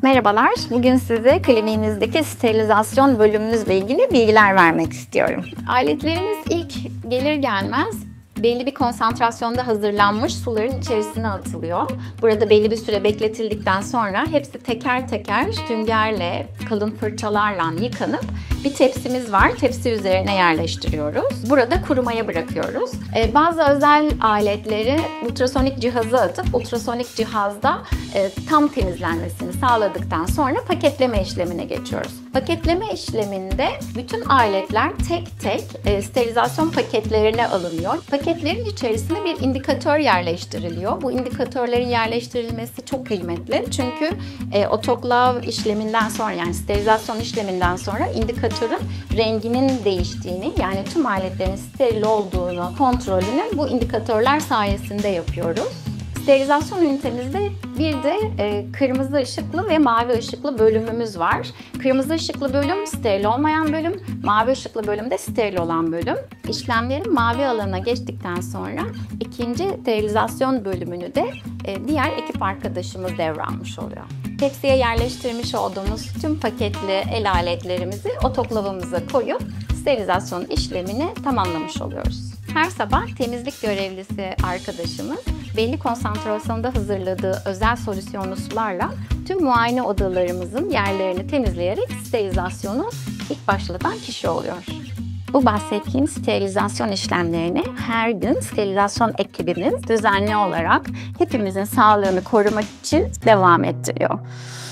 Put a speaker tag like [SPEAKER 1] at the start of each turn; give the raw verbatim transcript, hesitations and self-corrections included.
[SPEAKER 1] Merhabalar, bugün size kliniğimizdeki sterilizasyon bölümümüzle ilgili bilgiler vermek istiyorum. Aletlerimiz ilk gelir gelmez belli bir konsantrasyonda hazırlanmış suların içerisine atılıyor. Burada belli bir süre bekletildikten sonra hepsi teker teker süngerle, kalın fırçalarla yıkanıp bir tepsimiz var. Tepsi üzerine yerleştiriyoruz. Burada kurumaya bırakıyoruz. Ee, bazı özel aletleri ultrasonik cihaza atıp ultrasonik cihazda e, tam temizlenmesini sağladıktan sonra paketleme işlemine geçiyoruz. Paketleme işleminde bütün aletler tek tek e, sterilizasyon paketlerine alınıyor. Paketlerin içerisine bir indikatör yerleştiriliyor. Bu indikatörlerin yerleştirilmesi çok kıymetli. Çünkü e, otoklav işleminden sonra, yani sterilizasyon işleminden sonra indikatörün renginin değiştiğini, yani tüm aletlerin steril olduğunu kontrolünü bu indikatörler sayesinde yapıyoruz. Sterilizasyon ünitemizde bir de e, kırmızı ışıklı ve mavi ışıklı bölümümüz var. Kırmızı ışıklı bölüm steril olmayan bölüm, mavi ışıklı bölüm de steril olan bölüm. İşlemlerin mavi alana geçtikten sonra ikinci sterilizasyon bölümünü de e, diğer ekip arkadaşımız devralmış oluyor. Tepsiye yerleştirmiş olduğumuz tüm paketli el aletlerimizi otoklavımıza koyup sterilizasyon işlemini tamamlamış oluyoruz. Her sabah temizlik görevlisi arkadaşımız belli konsantrasyonda hazırladığı özel solüsyonlu sularla tüm muayene odalarımızın yerlerini temizleyerek sterilizasyonu ilk başlatan kişi oluyor. Bu bahsettiğim sterilizasyon işlemlerini her gün sterilizasyon ekibimiz düzenli olarak hepimizin sağlığını korumak için devam ettiriyor.